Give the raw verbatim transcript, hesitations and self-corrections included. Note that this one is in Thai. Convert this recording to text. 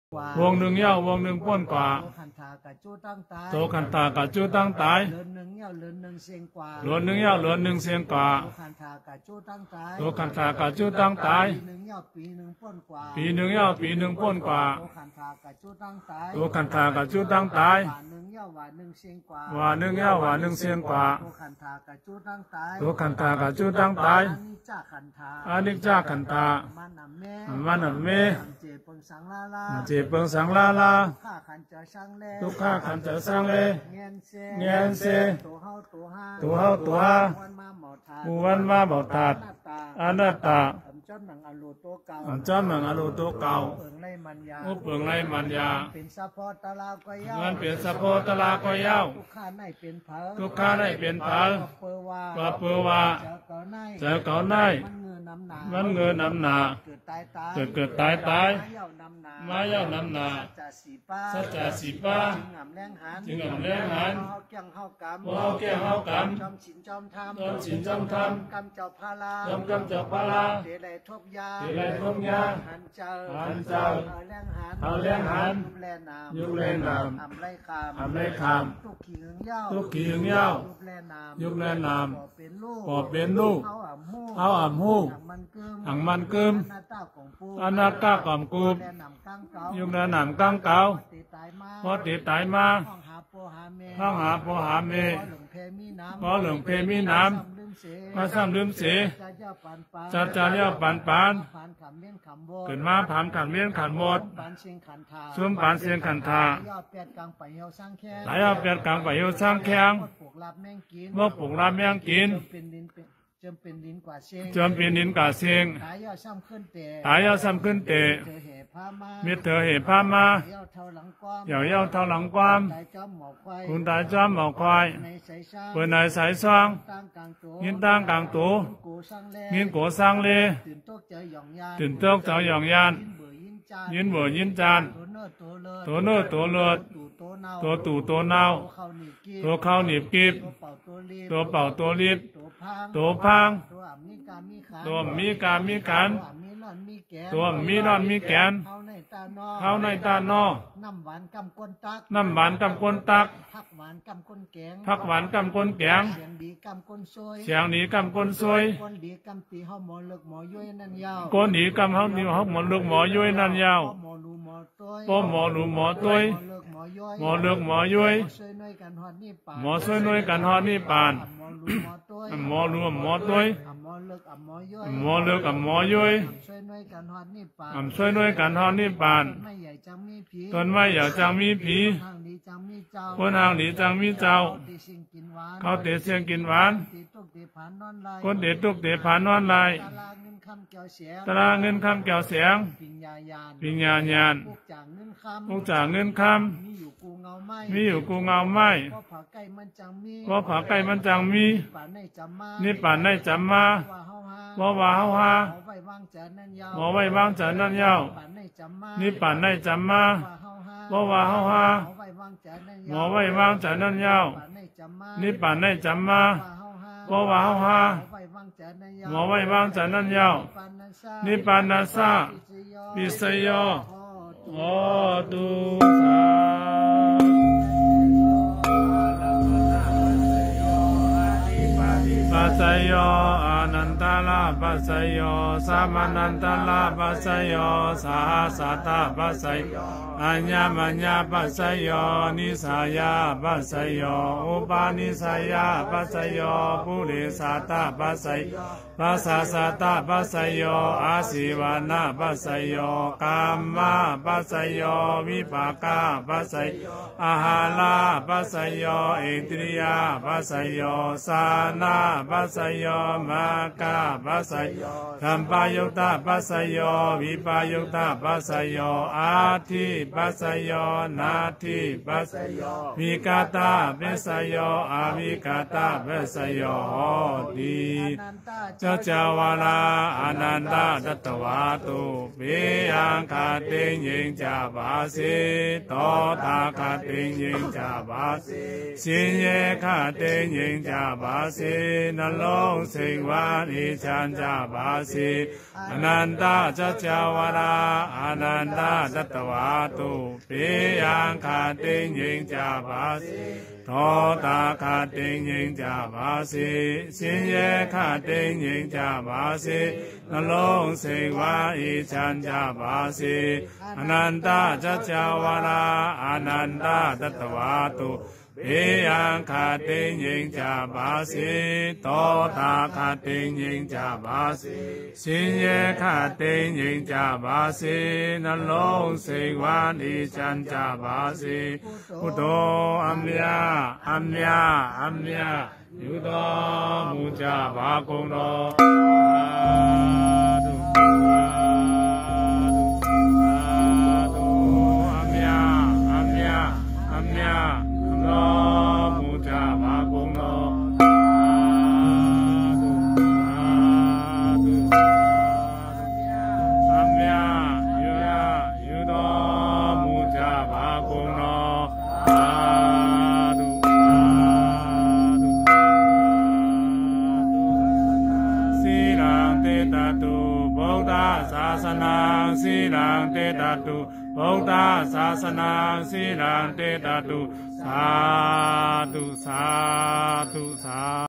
วงหนึ่งเย้าวงหนึ่งป้นกว่าโตขันตากะจูตั้งตายเหลือหนึ่งเย้าเหลือหนึ่งเสียงกว่าเหลือหนึ่งเย้าเหลือหนึ่งเสียงกว่าโตขันตากะจูตั้งตายโตขันตากะจูตั้งตายปีหนึ่งเย้าปีหนึ่งป้นกว่าปีหนึ่งเย้าปีหนึ่งป้นกว่าโตขันตากะจูตั้งตายโตขันตากะจูตั้งตายว่าหนึ่งเย้าว่าหนึ่งเสียงกว่าว่าหนึ่งเย้าว่าหนึ่งเสียงกว่าโตขันตากะจูตั้งตายโตขันตากะจูตั้งตายอานิจจขันธามันเมเจเปิงสังลาลาเจเปิงสังลาลาทุกข้าขันจะสร้างเลเงียนเซตัวเฮาตัวฮาผู้วันมาบอกตัดอนัตตาจำหนังอโลโตเก่าจำหนังอโลโตเก่าอุปเปิงไรมันยาเป็นสะโพตะลาก็ยาวมันเป็นสะโพตะลาก็ยาวทุกข้าในเป็นเผาทุกข้าในเป็นเผาปะเปว่าเจ้าเก่าในมันเงินนำหนาเกิดเกิดตายตายมาเย้านำหนาสัจจะสีป้าจึงอ่ำแรงหันว่าเกี่ยงเฮากรรมจอมฉินจอมธรรมจอมฉินจอมธรรมกำเจ้าพาลาจอมกำเจ้าพาลาเทไรทบยาเทไรทบยาหันเจ้าหันเจ้าเอาแรงหันเอาแรงหันยุบแลนามยุบแลนามอ่ำไรคามอ่ำไรคามทุกขีหึงเย้าทุกขีหึงเย้ายุบแลนามยุบแลนามปอบเป็นลูกเอาอ่ำหูอังมันกึมอนาตาก่อมกูบยุบแลนามกังเก่าพอติดตายมาห้องหาโปหาเมพอหลงเพมีน้ำมาซ้ำลืมเสียจัดจาเลี้ยวปันปานขึ้นมาผ่านขันเลี้ยนขันหมดซุ้มปานเสียงขันทาหลายเอาเปลี่ยนกลางไปเหี่ยวสร้างแข็งเมื่อปลูกรับแมงกินจำเป็นดินกว่าเสียงจำเป็นดินกว่าเสียงตายยาซ้ำขึ้นเตะตายยาซ้ำขึ้นเตะมีเธอเหตุพามาเหย่าเย้าเท่าหลังความคุณตายจอมหมอกควายเปิดในสายซองยินตั้งกลางตูยินโกสร้างเลตื่นโต๊ะเจ้าหยองยานยินเบื่อยินจานตัวเนื้อตัวเลือดตัวตู่ตัวเน่าตัวเข้าหนีบกีบตัวเป่าตัวรีบตัวพังตัวมีการมีการตัวมีนอนมีแกนเข้าในตานอน้ำหวานกำก้นตักน้ำหวานกำก้นตักผักหวานกำก้นแกงผักหวานกำก้นแกงเสียงดีกำก้นซวยเสียงดีกำก้นซวยก้นดีกำตีเฮาหมอเลือกหมอย้อยนั่นยาวก้นดีกำเฮาดีเฮาหมอเลือกหมอย้อยนั่นยาวป้อหมอหลูหมอต้วยหมอเลือกหมอย้อยหมอช่วยหน่วยกันฮอดนี่ปานหมอหลูหมอต้วยหมอเลือกกับหมอย้อยอ่ำช่วยหน่วยกันฮอดนี่ปานต้นไม้ใหญ่จังมีผีคนหางหลีจังมีเจ้าเขาเตะเสียงกินหวานคนเด็ดตุกเตะผ่านนอนลายตราเงินคำแก้วเสียงปิญญาญาณพวกจ่าเงินคำมีอยู่กูเงาไม้ว่าผาไก่มันจังมีนี่ป่านในจำมาว่าว่าเฮาฮาหมอไว้วางจันนั่นยาวนี่ป่านในจำมาว่าว่าเฮาฮาหมอไว้วางจันนั่นยาวนี่ป่านในจำมาว่าว่าเฮาฮาหมอไว้วางจันนั่นยาวนี่ปานาซาปิสยโยโอตุสาปัสสยโยอนันตลาปัสสยโยสามานันตลาปัสสยโยสาหัสตาปัสสยโยอัญญมัญญปัสสยโยนิสายาปัสสยโยอุปาณิสายาปัสสยโยปุริสัตตปัสสยโยปัสสะสัตตปัสสยโยอาศิวานาปัสสยโยกามมาปัสสยโยวิปากาปัสสยโยอาหาราปัสสยโยอินทรียาปัสสยโยสานาปัสสยโยมากาปัสสยโยธัมปายุตตปัสสยโยวิปายุตตปัสสยโยอาทิปัสสยโยนาทิปัสสยโยวิกาตาปัสสยโยอาวิกาตาปัสสยโยติเจ้าจาวาลาอนันตาตัตวาตุเปียังคาติงยิงจาบาสิโตตาคาติงยิงจาบาสิสิเยคาติงยิงจาบาสินลงสิงวานิချမ်းကြပါစေအနန္တကြကြဝဠာအာနန္တတတဝါတို့ဘေးရန်ခတ်တိမ်ငြိမ်ကြပါစေဒေါသခတ်တိမ်ငြိမ်ကြပါစေဆင်းရဲခတ်တိမ်ငြိမ်ကြပါစေနှလုံးစိတ်ဝါအေးချမ်းကြပါစေအနန္တကြကြဝဠာအာနန္တတတဝါတို့ဘေးရန်ခတ်တိမ်ငြိမ်ကြပါစေဒေါသခတ်တိမ်ငြိမ်ကြပါစေဆင်းရဲခတ်တိမ်ငြိမ်ကြပါစေနှလုံးစိတ်ဝမ်းအေးချမ်းကြပါစေဘုဒ္ဓအမြအမြအမြယူတော်မူကြပါကုန်တော်စီလံတေတတုဗုဒ္ဓသာသနာစီလံတေတတုသာဓုသာဓုသာ